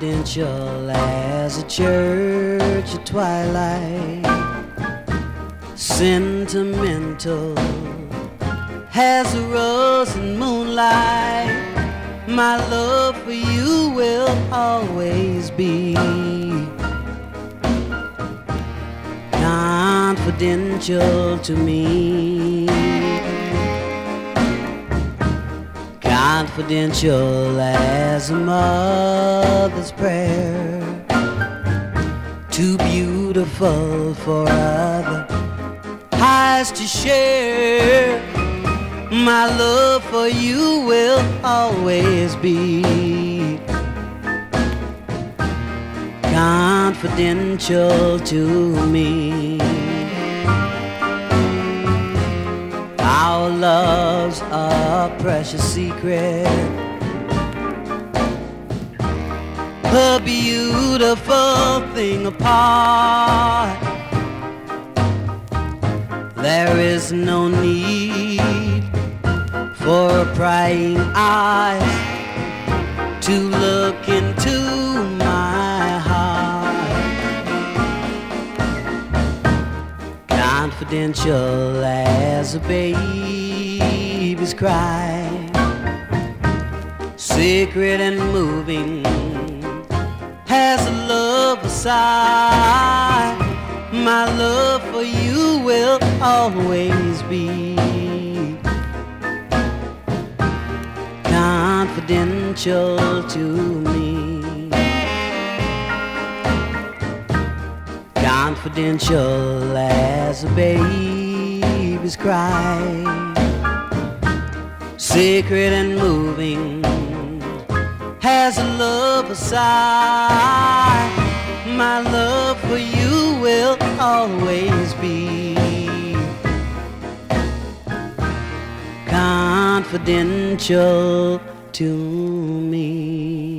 confidential as a church at twilight, sentimental as a rose in moonlight. My love for you will always be confidential to me, confidential as a mother's prayer, too beautiful for other eyes to share. My love for you will always be confidential to me. Our love's a precious secret, a beautiful thing apart. There is no need for prying eyes to look into my heart. Confidential as a baby's cry, secret and moving as a lover's sigh. My love for you will always be confidential to me, confidential as a baby's cry, secret and moving as a lover's sigh. My love for you will always be confidential to me.